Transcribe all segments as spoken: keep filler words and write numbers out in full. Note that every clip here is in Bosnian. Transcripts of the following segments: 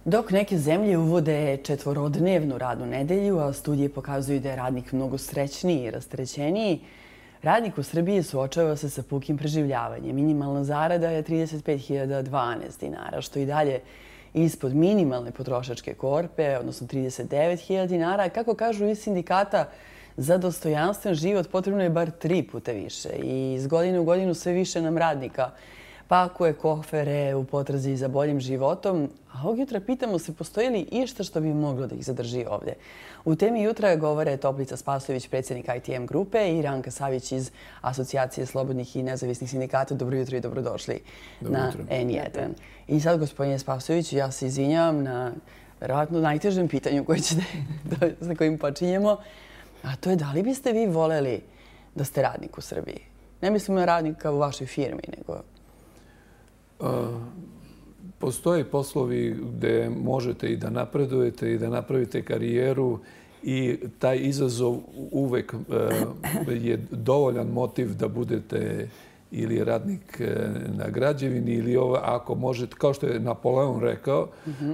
Dok neke zemlje uvode četvorodnevnu radnu nedelju, a studije pokazuju da je radnik mnogo srećniji i rasterećeniji, radnik u Srbiji suočava se sa pukim preživljavanjem. Minimalna zarada je trideset pet hiljada dvanaest dinara, što i dalje ispod minimalne potrošačke korpe, odnosno trideset devet hiljada dinara. Kako kažu iz sindikata, za dostojanstven život potrebno je bar tri puta više. I iz godine u godinu sve više nam radnika pakuje kofere u potrazi za boljim životom. A ovog jutra pitamo se postoji li išta što bi moglo da ih zadrži ovdje. U temi jutra govore Toplica Spasojević, predsjednik I T M grupe, i Ranka Savić iz Asocijacije slobodnih i nezavisnih sindikata. Dobro jutro i dobrodošli na N jedan. I sad, gospodine Spasojević, ja se izvinjavam na verovatno najtežem pitanju sa kojim počinjemo. A to je da li biste vi voleli da ste radnik u Srbiji? Ne mislim na radnika u vašoj firmi, nego... Postoje poslovi gde možete i da napredujete i da napravite karijeru i taj izazov uvek je dovoljan motiv da budete ili radnik na građevini ili ako možete, kao što je Napoleon rekao,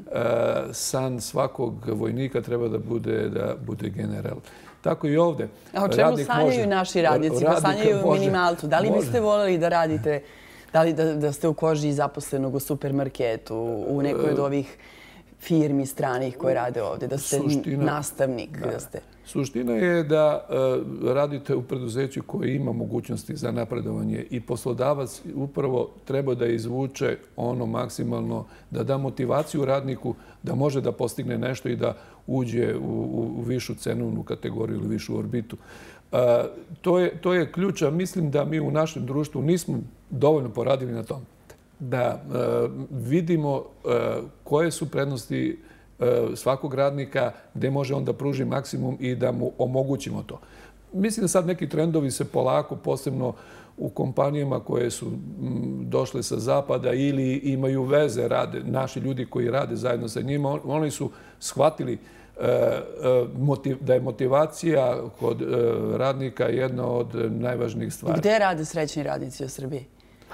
san svakog vojnika treba da bude da bude general. Tako i ovdje. A o čemu sanjaju naši radnici? Pa sanjaju minimalcu. Da li biste voljeli da radite, da li da ste u koži zaposlenog u supermarketu, u nekoj od ovih firmi stranih koje rade ovdje, da ste nastavnik? Suština je da radite u preduzeću koje ima mogućnosti za napredovanje i poslodavac upravo treba da izvuče ono maksimalno, da da motivaciju radniku da može da postigne nešto i da uđe u višu cenovnu kategoriju ili višu orbitu. To je ključ, a mislim da mi u našem društvu nismo dovoljno poradili na tom. Da vidimo koje su prednosti svakog radnika, gde može on da pruži maksimum i da mu omogućimo to. Mislim da sad neki trendovi se polako, posebno u kompanijama koje su došle sa zapada ili imaju veze, naši ljudi koji rade zajedno sa njima, oni su shvatili da je motivacija kod radnika jedna od najvažnijih stvari. Gde rade srećni radnici u Srbiji?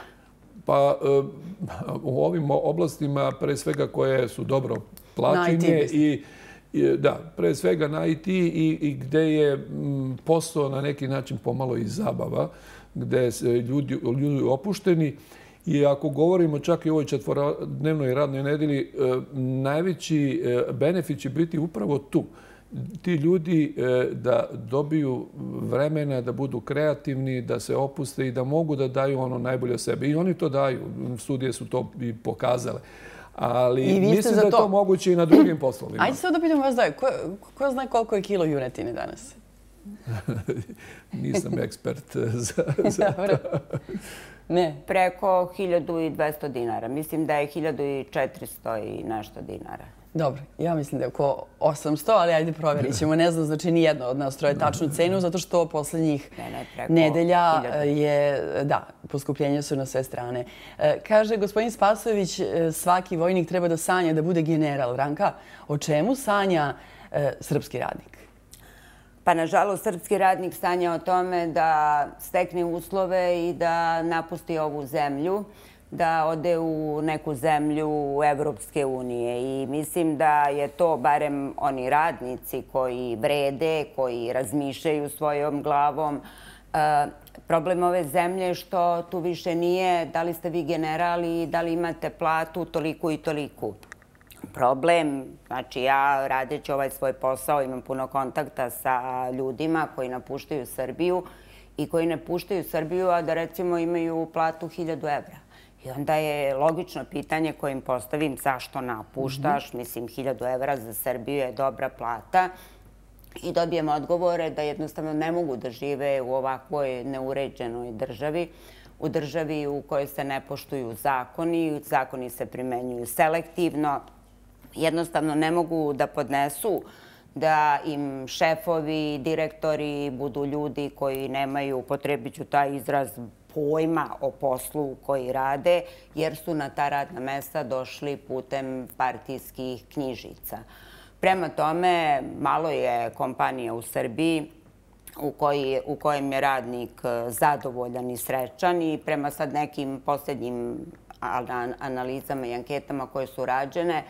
Pa u ovim oblastima, pre svega koje su dobro plaćenje i da, pre svega na I T i gde je posao na neki način pomalo i zabava, gde su ljudi opušteni. I ako govorimo čak i o ovoj četvorodnevnoj radnoj nedelji, najveći benefit će biti upravo tu. Ti ljudi da dobiju vremena, da budu kreativni, da se opuste i da mogu da daju ono najbolje o sebi. I oni to daju. Studije su to i pokazale. Ali mislim da je to moguće i na drugim poslovima. Ajde sad da pitam vas da ko zna koliko je kilo junetine danas? Nisam ekspert za to. Ne. Preko hiljadu dvesta dinara. Mislim da je hiljadu četiristo i nešto dinara. Dobro, ja mislim da je oko osamsto, ali ajde provjerit ćemo. Ne znam, znači nijedno od nas troje tačnu cenu, zato što poslednjih nedelja je, da, poskupljenja su na sve strane. Kaže gospodin Spasojević, svaki vojnik treba da sanja da bude general. Ranka, o čemu sanja srpski radnik? Pa, nažalost, srpski radnik sanja o tome da stekne uslove i da napusti ovu zemlju, da ode u neku zemlju Evropske unije. I mislim da je to, barem oni radnici koji vrede, koji razmišljaju svojom glavom, problem ove zemlje je što tu više nije da li ste vi generali, da li imate platu toliku i toliku. Problem, znači ja radeći ovaj svoj posao imam puno kontakta sa ljudima koji napuštaju Srbiju i koji napuštaju Srbiju, a da recimo imaju platu hiljadu evra. I onda je logično pitanje koje im postavim zašto napuštaš, mislim hiljadu evra za Srbiju je dobra plata i dobijem odgovore da jednostavno ne mogu da žive u ovakvoj neuređenoj državi, u državi u kojoj se ne poštuju zakoni, zakoni se primenjuju selektivno, jednostavno ne mogu da podnesu da im šefovi, direktori budu ljudi koji nemaju, upotrebit ću taj izraz, pojma o poslu koji rade, jer su na ta radna mesta došli putem partijskih knjižica. Prema tome, malo je kompanija u Srbiji u kojem je radnik zadovoljan i srećan i prema sad nekim posljednjim analizama i anketama koje su rađene,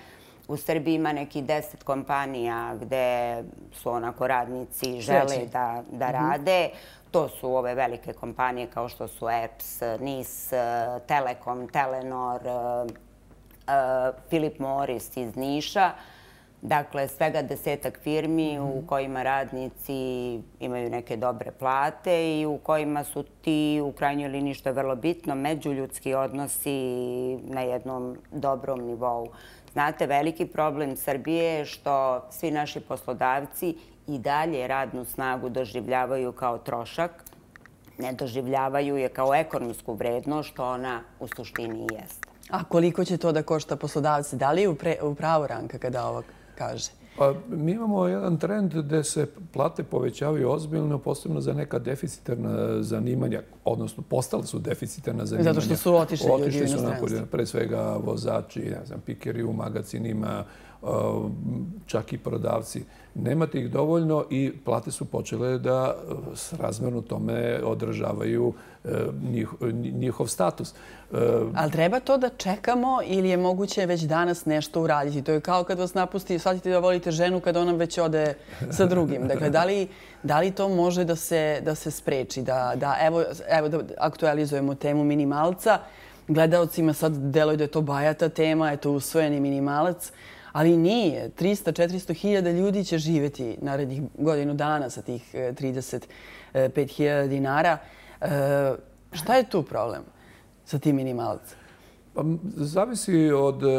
U Srbiji ima neki deset kompanija gde su onako radnici žele da, da rade. To su ove velike kompanije kao što su E P S, N I S, Telekom, Telenor, Philip Morris iz Niša. Dakle, svega desetak firmi u kojima radnici imaju neke dobre plate i u kojima su ti, u krajnjoj liniji, što je vrlo bitno, međuljudski odnosi na jednom dobrom nivou. Znate, veliki problem Srbije je što svi naši poslodavci i dalje radnu snagu doživljavaju kao trošak, ne doživljavaju je kao ekonomsku vrednost, što ona u suštini i jeste. A koliko će to da košta poslodavce? Da li je u pravu Ranka kada ovo kaže? Pa, mi imamo jedan trend gde se plate povećavaju ozbiljno, posebno za neka deficitarna zanimanja, odnosno postale su deficitarna zanimanja. Zato što su otišli ljudi u inostranstvo. Otišli su pre svega vozači, ne znam, pikeri u magacinima, čak i prodavci. Nemate ih dovoljno i plate su počele da srazmerno tome odražavaju njihov status. Ali treba to da čekamo ili je moguće već danas nešto uraditi? To je kao kad vas napusti, shvatite da volite ženu kad ona već ode sa drugim. Dakle, da li to može da se spreči? Evo da aktualizujemo temu minimalca. Gledaocima sad deluje da je to bajata tema, je to usvojeni minimalac. Ali nije. trista do četiristo hiljada ljudi će živjeti narednih godinu dana sa tih trideset pet hiljada dinara. Šta je tu problem sa tim minimalcem? Zavisi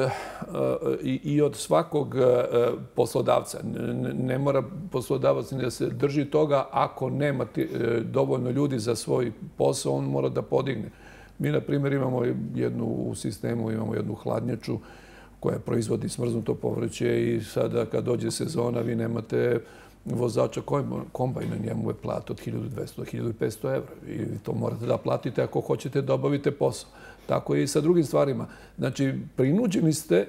i od svakog poslodavca. Ne mora poslodavac da se drži toga. Ako nema dovoljno ljudi za svoj posao, on mora da podigne. Mi, na primjer, imamo jednu u sistemu, imamo jednu hladnjaču koja proizvodi smrznuto povrće i sada kad dođe sezona vi nemate vozača kombajna, njemu je plat od hiljadu dvesta do hiljadu petsto evra i to morate da platite ako hoćete da obavite posao. Tako je i sa drugim stvarima. Znači, prinuđeni ste,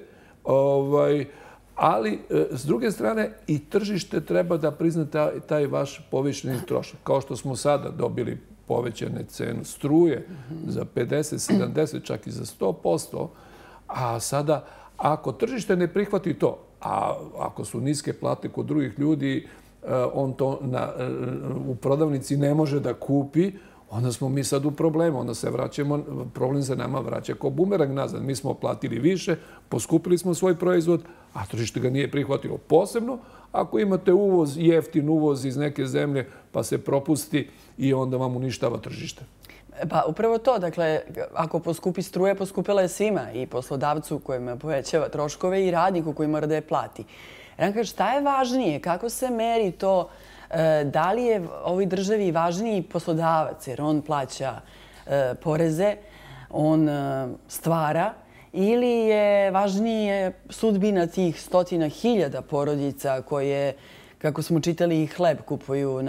ali s druge strane i tržište treba da prizna taj vaš povišeni trošak. Kao što smo sada dobili povećane cenu struje za pedeset, sedamdeset, čak i za sto posto, a sada ako tržište ne prihvati to, a ako su niske plate kod drugih ljudi, on to u prodavnici ne može da kupi, onda smo mi sad u problemu. Onda se vraćamo, problem se nama vraća kao bumerang nazad. Mi smo platili više, poskupili smo svoj proizvod, a tržište ga nije prihvatilo. Posebno ako imate uvoz, jeftin uvoz iz neke zemlje, pa se propusti i onda vam uništava tržište. Pa upravo to, dakle, ako poskupi struje, poskupila je svima, i poslodavcu kojima povećava troškove i radniku koji mora da je plati. Ranka, šta je važnije? Kako se meri to? Da li je ovoj državi važniji poslodavac, jer on plaća poreze, on stvara, ili je važnije sudbina tih stotina hiljada porodica koje, kako smo čitali, hleb kupuju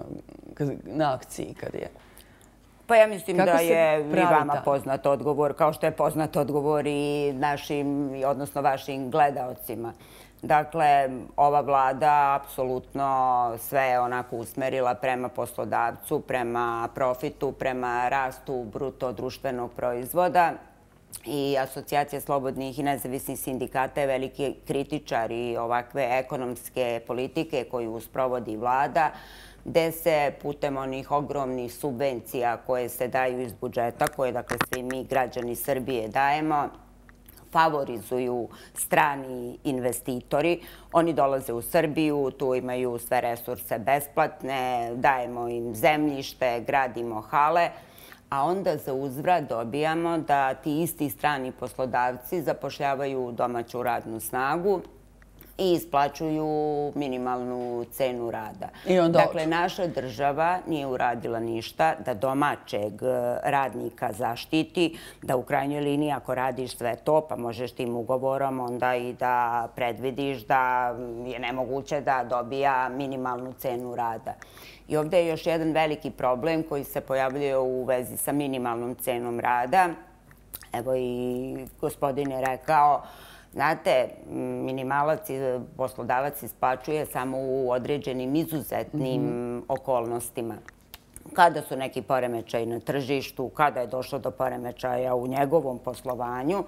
na akciji kad je? Pa ja mislim da je i vama poznat odgovor, kao što je poznat odgovor i našim, odnosno vašim gledaocima. Dakle, ova vlada apsolutno sve je onako usmerila prema poslodavcu, prema profitu, prema rastu bruto društvenog proizvoda. I Asocijacija slobodnih i nezavisnih sindikata je veliki kritičar i ovakve ekonomske politike koju sprovodi vlada, gde se putem onih ogromnih subvencija koje se daju iz budžeta, koje dakle svi mi građani Srbije dajemo, favorizuju strani investitori. Oni dolaze u Srbiju, tu imaju sve resurse besplatne, dajemo im zemljište, gradimo hale, a onda za uzvrat dobijamo da ti isti strani poslodavci zapošljavaju domaću radnu snagu i isplaćuju minimalnu cenu rada. Dakle, naša država nije uradila ništa da domaćeg radnika zaštiti, da u krajnjoj liniji ako radiš sve to, pa možeš tim ugovorom onda i da predvidiš da je nemoguće da dobija minimalnu cenu rada. I ovdje je još jedan veliki problem koji se pojavljuje u vezi sa minimalnom cenom rada. Evo i gospodin je rekao, znate, minimalac poslodavac isplaćuje samo u određenim izuzetnim okolnostima. Kada su neki poremećaji na tržištu, kada je došlo do poremećaja u njegovom poslovanju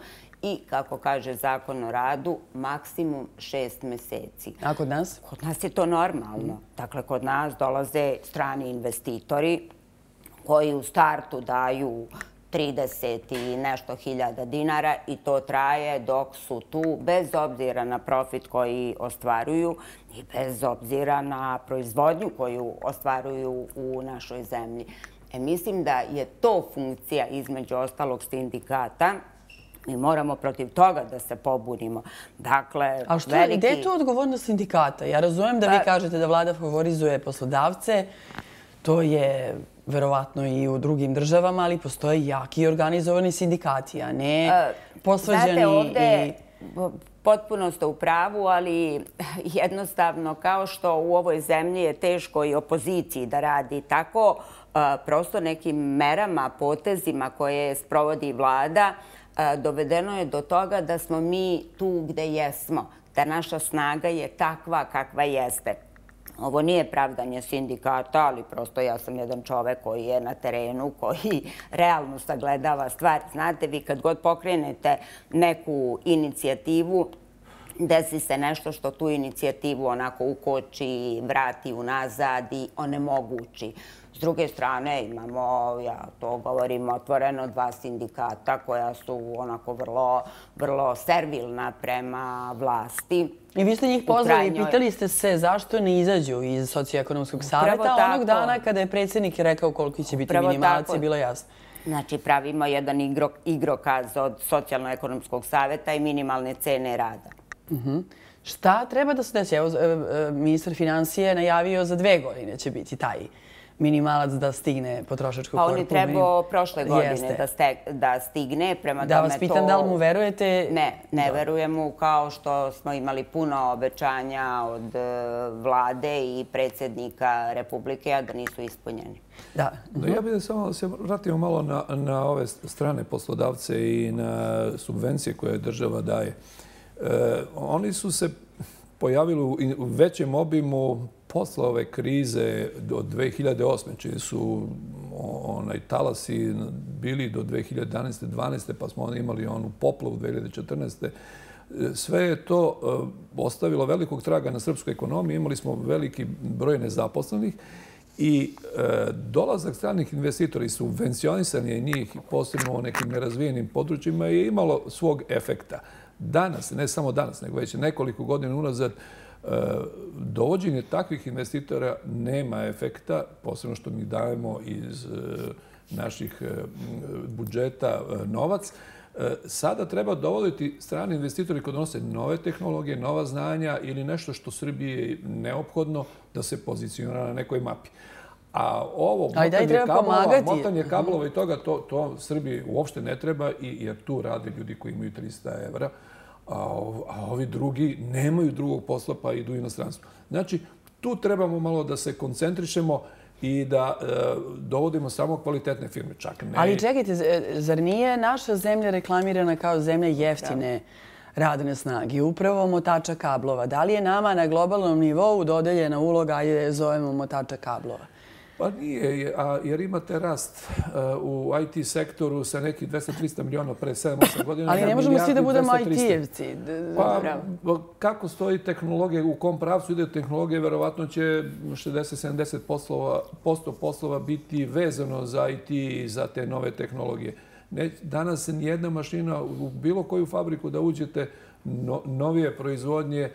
i, kako kaže Zakon o radu, maksimum šest meseci. A kod nas? Kod nas je to normalno. Dakle, kod nas dolaze strani investitori koji u startu daju trideset i nešto hiljada dinara i to traje dok su tu, bez obzira na profit koji ostvaruju i bez obzira na proizvodnju koju ostvaruju u našoj zemlji. E, mislim da je to funkcija, između ostalog, sindikata. Mi moramo protiv toga da se pobunimo. Dakle, a što, veliki... gde je tu odgovornost sindikata? Ja razumem da vi kažete da vlada favorizuje poslodavce. To je verovatno i u drugim državama, ali postoje jaki i organizovani sindikati, a ne posvađani. Znate, ovde potpuno ste u pravu, ali jednostavno, kao što u ovoj zemlji je teško i opoziciji da radi tako, prosto nekim merama, potezima koje sprovodi vlada, dovedeno je do toga da smo mi tu gde jesmo, da naša snaga je takva kakva jeste. Ovo nije pravdanje sindikata, ali prosto ja sam jedan čovek koji je na terenu, koji realno sagledava stvar. Znate, vi kad god pokrenete neku inicijativu, desi se nešto što tu inicijativu onako ukoči, vrati unazad i onemogući. S druge strane imamo, ja to govorim otvoreno, dva sindikata koja su onako vrlo, vrlo servilna prema vlasti. I vi ste njih pozvali i pitali ste se zašto ne izađu iz socioekonomskog saveta onog dana kada je predsjednik rekao koliki će biti minimalac, je bilo jasno. Znači, pravimo jedan igrokaz od socijalno-ekonomskog saveta i minimalne cene rada. Šta treba da se desi? Evo, ministar financije najavio za dve godine će biti taj minimalac da stigne potrošačku korpu. Pa on je trebao prošle godine da stigne. Da vas pitam da li mu verujete? Ne, ne verujem mu, kao što smo imali puno obećanja od vlade i predsjednika Republike, a da nisu ispunjeni. Da. Ja bih samo da se vratimo malo na ove strane poslodavce i na subvencije koje država daje. Oni su se pojavili u većem obimu posle ove krize od dve hiljade osme, čiji su onaj talasi bili do dve hiljade jedanaeste dvanaeste, pa smo onda imali onu poplavu dve hiljade četrnaeste. Sve je to ostavilo velikog traga na srpskoj ekonomiji. Imali smo veliki broj nezaposlenih i dolazak stranih investitora i subvencionisanje njih, posebno u nekim nerazvijenim područjima, je imalo svog efekta. Danas, ne samo danas, nego već nekoliko godina unazad, dovođenje takvih investitora nema efekta, posebno što mi dajemo iz naših budžeta novac. Sada treba dovoditi strani investitori koji donose nove tehnologije, nova znanja ili nešto što Srbiji je neophodno da se pozicionira na nekoj mapi. A ovo motanje kablova i toga, to Srbiji uopšte ne treba, jer tu rade ljudi koji imaju trista evra, a ovi drugi nemaju drugog posla pa idu u inostranstvo. Znači, tu trebamo malo da se koncentrišemo i da dovodimo samo kvalitetne firme. Ali čekajte, zar nije naša zemlja reklamirana kao zemlja jeftine radne snage, upravo motača kablova? Da li je nama na globalnom nivou dodeljena uloga, ajde je zovemo motača kablova? Pa nije, jer imate rast u I T sektoru sa nekih dvesta do trista miliona pre sedam osam godina. Ali ne možemo svi da budemo I T-evci. Pa kako stoji tehnologija, u kom pravcu ide tehnologija, verovatno će šezdeset do sedamdeset posto poslova biti vezano za I T i za te nove tehnologije. Danas nijedna mašina u bilo koju fabriku da uđete novije proizvodnje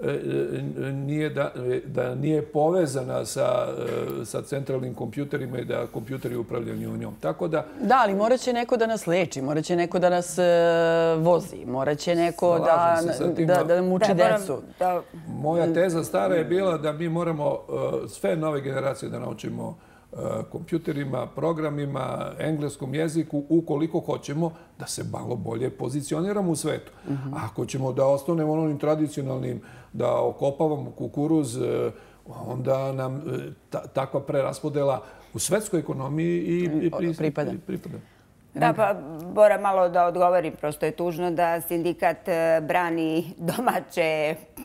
da nije povezana sa centralnim kompjuterima i da kompjuteri upravljaju njom. Tako da... Da, ali morat će neko da nas leči, morat će neko da nas vozi, morat će neko da nam uči decu. Moja teza stara je bila da mi moramo sve nove generacije da naučimo kompjuterima, programima, engleskom jeziku, ukoliko hoćemo da se malo bolje pozicioniramo u svetu. Ako ćemo da ostanemo onim tradicionalnim, da okopavamo kukuruz, onda nam takva preraspodela u svetskoj ekonomiji i pripada. Da, pa moram malo da odgovorim. Prosto je tužno da sindikat brani domaće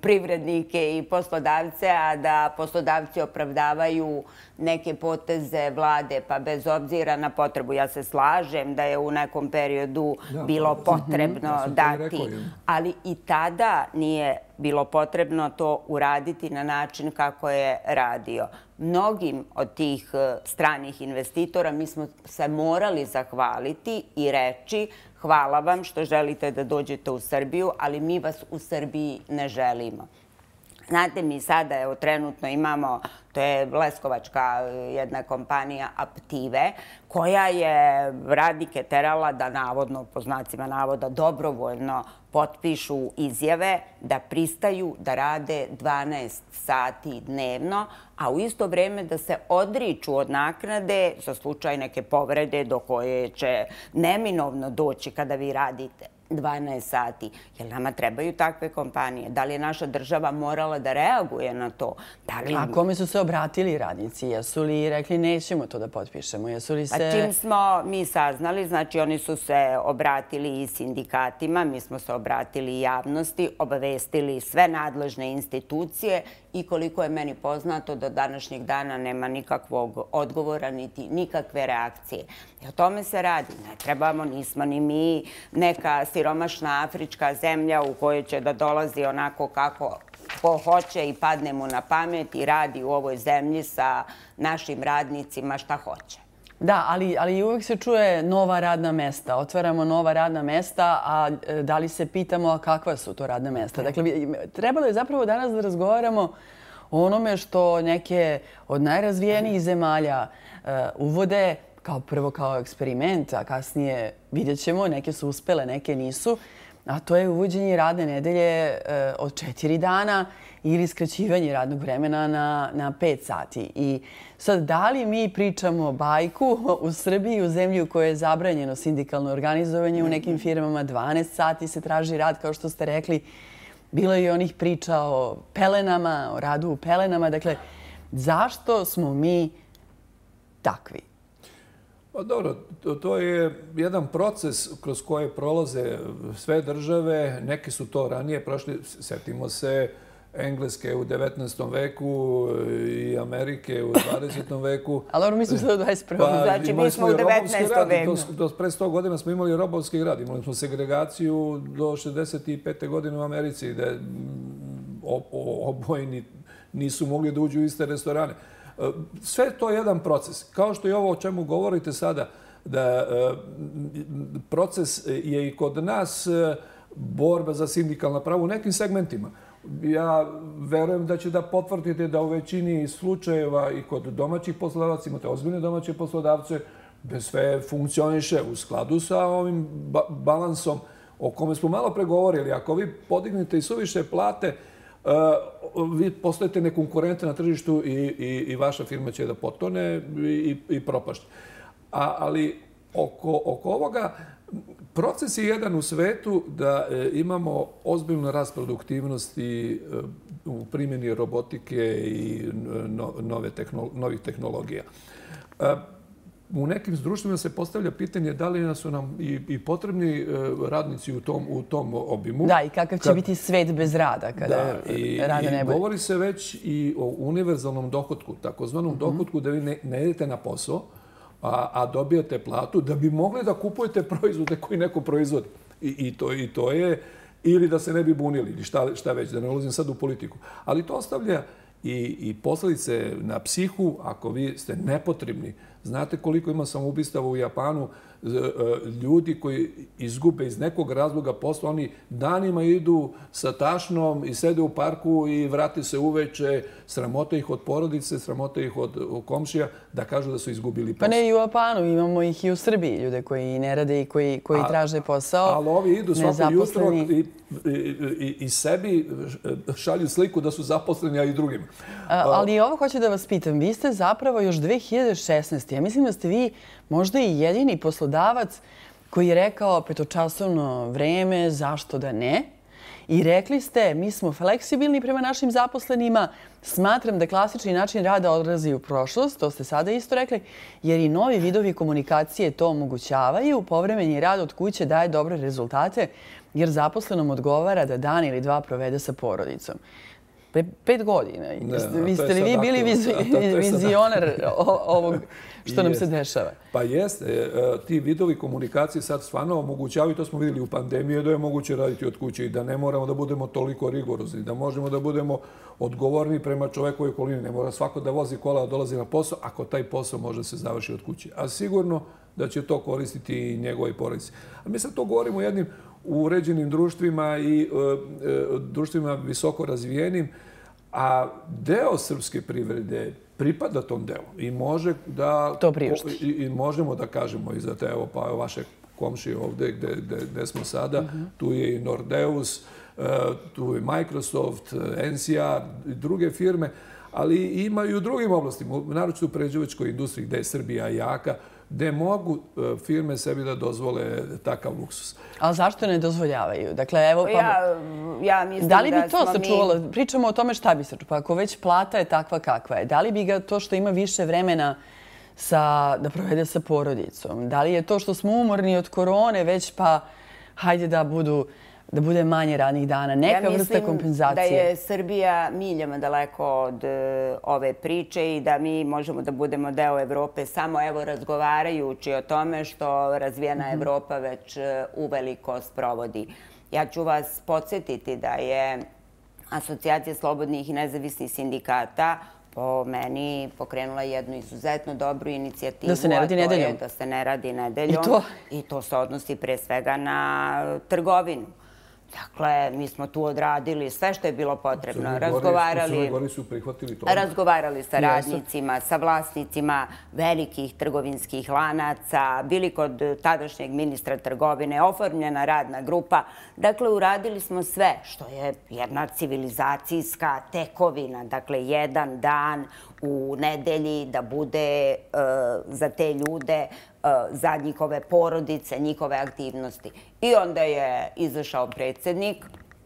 privrednike i poslodavce, a da poslodavci opravdavaju neke poteze vlade, pa bez obzira na potrebu. Ja se slažem da je u nekom periodu bilo potrebno dati, ali i tada nije bilo potrebno to uraditi na način kako je radio. Mnogim od tih stranih investitora mi smo se morali zahvaliti i reći hvala vam što želite da dođete u Srbiju, ali mi vas u Srbiji ne želimo. Znate, mi sada, evo, trenutno imamo, to je leskovačka jedna kompanija Aptive, koja je radnike terala da navodno, po znacima navoda, dobrovoljno potpišu izjave da pristaju da rade dvanaest sati dnevno, a u isto vreme da se odriču od naknade za slučaj neke povrede do koje će neminovno doći kada vi radite dvanaest sati. Jer nama trebaju takve kompanije? Da li je naša država morala da reaguje na to? A kome su se obratili radnici? Jesu li rekli nećemo to da potpišemo? Jesu li se... Čim smo mi saznali, znači oni su se obratili i sindikatima, mi smo se obratili i javnosti, obavestili sve nadležne institucije i koliko je meni poznato, do današnjeg dana nema nikakvog odgovora niti nikakve reakcije. I o tome se radi. Ne trebamo, nismo ni mi neka siromašna afrička zemlja u kojoj će da dolazi onako kako ko hoće i padne mu na pamet i radi u ovoj zemlji sa našim radnicima šta hoće. Da, ali, ali uvek se čuje nova radna mesta. Otvaramo nova radna mesta, a da li se pitamo a kakva su to radna mesta? Dakle, trebalo je zapravo danas da razgovaramo o onome što neke od najrazvijenijih zemalja uh, uvode kao prvo kao eksperiment, a kasnije vidjet ćemo, neke su uspele, neke nisu, a to je uvođenje radne nedelje uh, od četiri dana ili skraćivanje radnog vremena na, na pet sati. I sad, da li mi pričamo bajku u Srbiji, u zemlji u kojoj je zabranjeno sindikalno organizovanje, u nekim firmama dvanaest sati se traži rad, kao što ste rekli, bilo je i onih priča o pelenama, o radu u pelenama. Dakle, zašto smo mi takvi? Pa dobro, to, to je jedan proces kroz koje prolaze sve države. Neke su to ranije prošli, setimo se Engleske u devetnaestom veku i Amerike u dvadesetom veku. Ali dobro, mislim se do dvadeset prvog Pa, znači, mi smo u devetnaestom veku. Do, do pre sto godina smo imali robovski rad. Imali smo segregaciju do šezdeset pete godine u Americi, gde oboji nisu mogli da uđu u iste restorane. Sve to je jedan proces. Kao što je ovo o čemu govorite sada, da proces je i kod nas borba za sindikalna prava u nekim segmentima. Ja verujem da će da potvrdite da u većini slučajeva i kod domaćih poslodavaca, imate ozbiljne domaće poslodavce, da sve funkcioniše u skladu sa ovim balansom o kome smo malo pregovorili. Ako vi podignete i suviše plate, vi postajete nekonkurentni na tržištu i, i, i vaša firma će da potone i, i propašće. A, ali oko, oko ovoga proces je jedan u svetu da e, imamo ozbiljnu rast produktivnosti e, u primjeni robotike i no, nove tehnolo, novih tehnologija. E, u nekim društvima se postavlja pitanje da li su nam i, i potrebni e, radnici u tom, u tom obimu. Da, i kakav će Kad, biti svet bez rada kada da, i, rada ne bude. I govori se već i o univerzalnom dohotku, takozvanom mm-hmm. dohotku da vi ne, ne idete na posao, A, a dobijate platu da bi mogli da kupujete proizvode koji neko proizvodi. I, i, to, I to je, ili da se ne bi bunili, ili šta, šta već, da ne ulazim sad u politiku. Ali to ostavlja i, i posljedice na psihu ako vi ste nepotrebni. Znate koliko ima samoubistava u Japanu, ljudi koji izgube iz nekog razloga posla, oni danima idu sa tašnom i sede u parku i vrati se uveče, sramote ih od porodice, sramote ih od komšija, da kažu da su izgubili posao. Pa ne i u Japanu, imamo ih i u Srbiji, ljude koji ne rade i koji, koji a, traže posao. Ali ovi idu svako jutro i, i, i, i sebi šalju sliku da su zaposleni, a i drugima. A, ali ovo hoću da vas pitam, vi ste zapravo još dve hiljade šesnaeste. Ja mislim da ste vi možda i jedini poslodavac koji je rekao petočasovno vreme, zašto da ne? I rekli ste, mi smo fleksibilni prema našim zaposlenima. Smatram da klasični način rada odlazi u prošlost, to ste sada isto rekli, jer i novi vidovi komunikacije to omogućavaju. Povremeni rad od kuće daje dobre rezultate, jer zaposlenom odgovara da dan ili dva provede sa porodicom. Pet godina. Ste li vi bili vizionar ovog što nam se dešava? Pa jeste. Ti vidovi komunikacije sad stvarno omogućavaju, to smo vidjeli u pandemiji, da je moguće raditi od kuće i da ne moramo da budemo toliko rigorozni, da možemo da budemo odgovorni prema čovekovoj okolini. Ne mora svako da vozi kola, da dolazi na posao, ako taj posao može se završi od kuće. A sigurno da će to koristiti i njegovoj porodici. A mi sad to govorimo o jednim uređenim društvima i društvima visoko razvijenim, a deo srpske privrede pripada tom delu i može da... To priušti. I možemo da kažemo i za te, evo pa vaše komšije ovde gde smo sada, tu je i Nordeus, tu je Microsoft, N C R i druge firme, ali ima i u drugim oblastima, naročito u prerađivačkoj industriji gde je Srbija jaka, gde mogu firme sebi da dozvole takav luksus. Ali zašto ne dozvoljavaju? Dakle, evo... Ja mislim da li bi to sačuvalo? Pričamo o tome šta bi sačuvalo. Pa ako već plata je takva kakva je, da li bi ga to što ima više vremena da provede sa porodicom? Da li je to što smo umorni od korone već pa hajde da budu... da bude manje radnih dana, neka vrsta kompenzacije? Ja mislim da je Srbija miljama daleko od ove priče i da mi možemo da budemo deo Evrope samo evo razgovarajući o tome što razvijena Evropa već uveliko sprovodi. Ja ću vas podsjetiti da je Asocijacija slobodnih i nezavisnih sindikata po meni pokrenula jednu izuzetno dobru inicijativu. Da se ne radi nedeljom. Da se ne radi nedeljom. I to se odnosi pre svega na trgovinu. Dakle, mi smo tu odradili sve što je bilo potrebno. Razgovarali sa radnicima, sa vlasnicima velikih trgovinskih lanaca, bili kod tadašnjeg ministra trgovine, oformljena radna grupa. Dakle, uradili smo sve što je jedna civilizacijska tekovina. Dakle, jedan dan u nedelji da bude za te ljude, za njihove porodice, njihove aktivnosti. I onda je izašao predsjednik,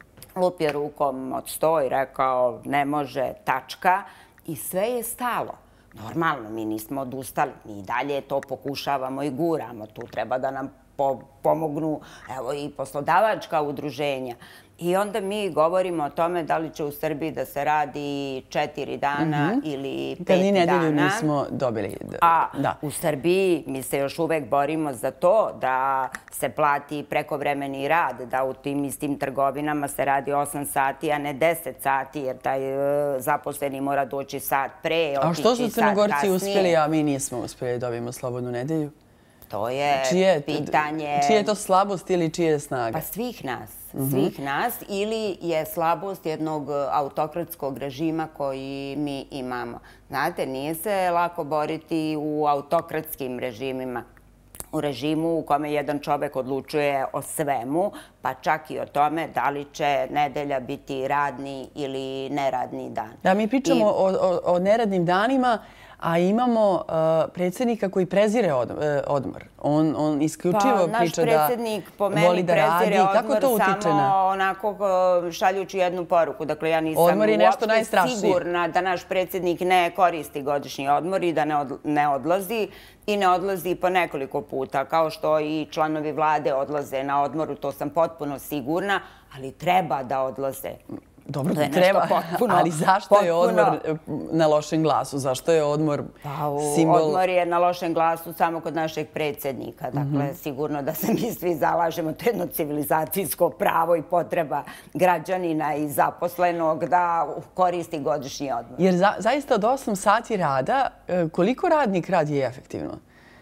lupio rukom od sto i rekao ne može, tačka. I sve je stalo. Normalno, mi nismo odustali. Mi i dalje to pokušavamo i guramo. Tu treba da nam pomognu i poslodavačka udruženja. I onda mi govorimo o tome da li će u Srbiji da se radi četiri dana ili pet dana. Da ni nedelju nismo dobili. A u Srbiji mi se još uvek borimo za to da se plati prekovremeni rad, da u tim istim trgovinama se radi osam sati, a ne deset sati, jer taj zaposleni mora doći sat pre, otići sat kasnije. A što su Crnogorci uspjeli, a mi nismo uspjeli da dobijemo slobodnu nedelju? To je pitanje... Čije je to slabost ili čije je snaga? Pa svih nas. Svih nas. Ili je slabost jednog autokratskog režima koji mi imamo. Znate, nije se lako boriti u autokratskim režimima. U režimu u kome jedan čovek odlučuje o svemu, pa čak i o tome da li će nedelja biti radni ili neradni dan. Da, mi pričamo o neradnim danima, a imamo predsjednika koji prezire odmor. On isključivo priča da voli da radi. Kako to utiče na... Samo onako šaljući jednu poruku. Dakle, ja nisam uopšte sigurna da naš predsjednik ne koristi godišnji odmor i da ne odlazi. I ne odlazi po nekoliko puta. Kao što i članovi vlade odlaze na odmoru, to sam potpuno sigurna, ali treba da odlaze. Dobro, treba, ali zašto je odmor na lošem glasu? Zašto je odmor simbol... Odmor je na lošem glasu samo kod našeg predsjednika. Dakle, sigurno da se mi svi zalažemo, to je jedno civilizacijsko pravo i potreba građanina i zaposlenog da koristi godišnji odmor. Jer zaista od osam sati rada, koliko radnik radi je efektivno?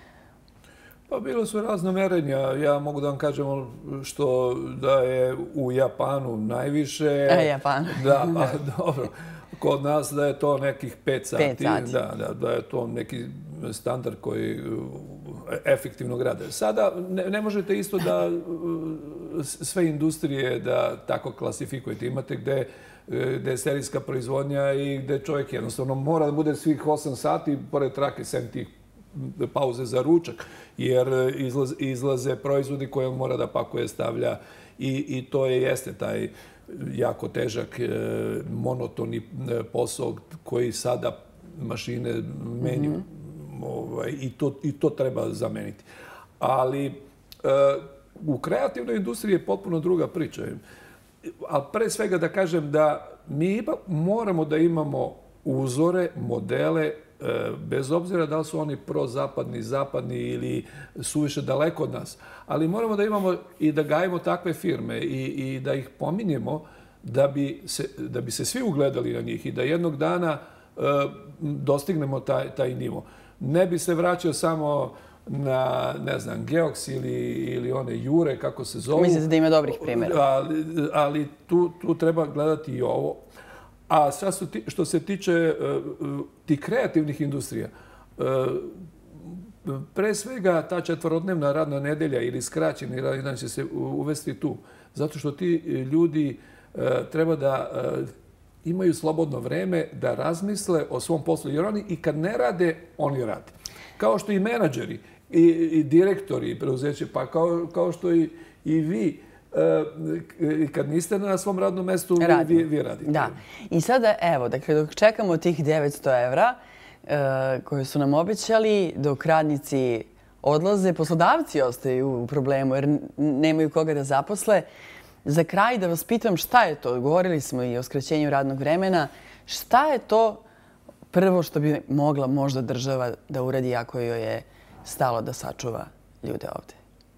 Pa bilo su razno merenja. Ja mogu da vam kažem što da je u Japanu najviše. E, Japan. Da, pa dobro. Kod nas da je to nekih pet sati. Pet sati. Da, da, da je to neki standard koji efektivno rade. Sada ne možete isto da sve industrije da tako klasifikujete. Imate gde gde je serijska proizvodnja i gde čovjek jednostavno mora da bude svih osam sati, pored trake, sem tih pauze za ručak, jer izlaze proizvodi koje on mora da pakuje, stavlja i to je jeste taj jako težak, monotoni posao koji sada mašine menju. I to treba zameniti. Ali u kreativnoj industriji je potpuno druga priča. Ali pre svega da kažem da mi moramo da imamo uzore, modele, bez obzira da li su oni prozapadni, zapadni ili suviše daleko od nas. Ali moramo da imamo i da gajimo takve firme i da ih pominjemo da bi se svi ugledali na njih i da jednog dana dostignemo taj nivo. Ne bi se vraćao samo na, ne znam, Geox ili one Jure, kako se zovu. Mislite da ima dobrih primjera. Ali tu treba gledati i ovo. A što se tiče tih kreativnih industrija, pre svega ta četvorodnevna radna nedelja ili skraćeni radni dan će se uvesti tu. Zato što ti ljudi treba da imaju slobodno vreme da razmisle o svom poslu. Jer oni i kad ne rade, oni rade. Kao što i menadžeri, i direktori preduzeća, pa kao što i vi, kad niste na svom radnom mestu, vi radite. Da. I sada, evo, dakle, dok čekamo tih devetsto evra koje su nam obećali, dok radnici odlaze, poslodavci ostaju u problemu jer nemaju koga da zaposle. Za kraj da vas pitam šta je to, govorili smo i o skraćenju radnog vremena, šta je to prvo što bi mogla možda država da uradi ako joj je stalo da sačuva ljude ovde?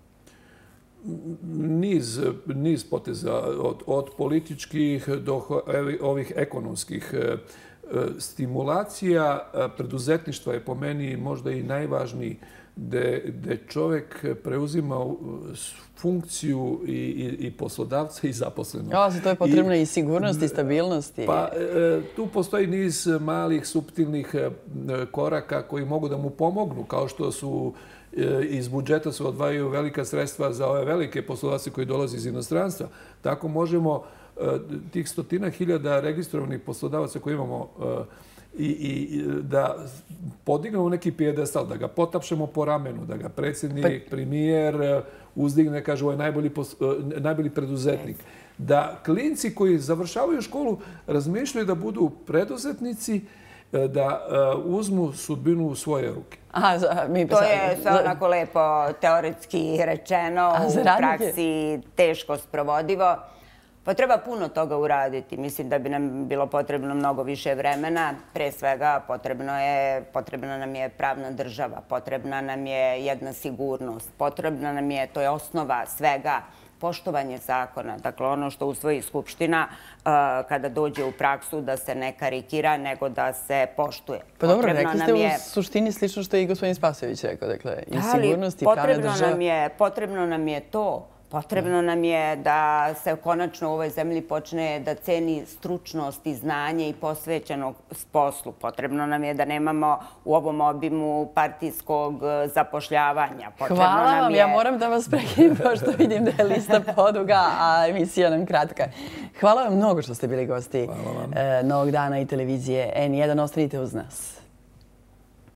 Niz poteza, od političkih do ovih ekonomskih stimulacija. Preduzetništva je po meni možda i najvažniji, gde čovek preuzima funkciju i poslodavca i zaposlenog. Ja, za to je potrebna i sigurnost i stabilnost. Pa tu postoji niz malih, suptilnih koraka koji mogu da mu pomognu, kao što su iz budžeta se odvajaju velika sredstva za ove velike poslodavce koji dolaze iz inostranstva. Tako možemo tih stotina hiljada registrovanih poslodavaca koji imamo i da podignemo neki pijedestal, da ga potapšemo po ramenu, da ga predsjednik, premijer uzdigne, kaže ovo je najbolji preduzetnik. Da klinci koji završavaju školu razmišljaju da budu preduzetnici, da uzmu sudbinu u svoje ruke. To je sve onako lepo teoretski rečeno, u praksi teško sprovodivo. Pa treba puno toga uraditi. Mislim da bi nam bilo potrebno mnogo više vremena. Pre svega potrebna nam je pravna država, potrebna nam je jedna sigurnost, potrebna nam je, to je osnova svega, poštovanje zakona. Dakle, ono što usvoji Skupština kada dođe u praksu da se ne karikira, nego da se poštuje. Pa dobro, rekli ste u suštini slično što je i gospodin Spasojević rekao. Dakle, i sigurnost i pravna država. Potrebno nam je to. Potrebno nam je da se konačno u ovoj zemlji počne da ceni stručnost i znanje i posvećenog poslu. Potrebno nam je da nemamo u ovom obimu partijskog zapošljavanja. Hvala vam, ja moram da vas prekinem, pošto vidim da je lista poduga, a emisija nam kratka. Hvala vam mnogo što ste bili gosti Novog dana i televizije N jedan. Ostanite uz nas.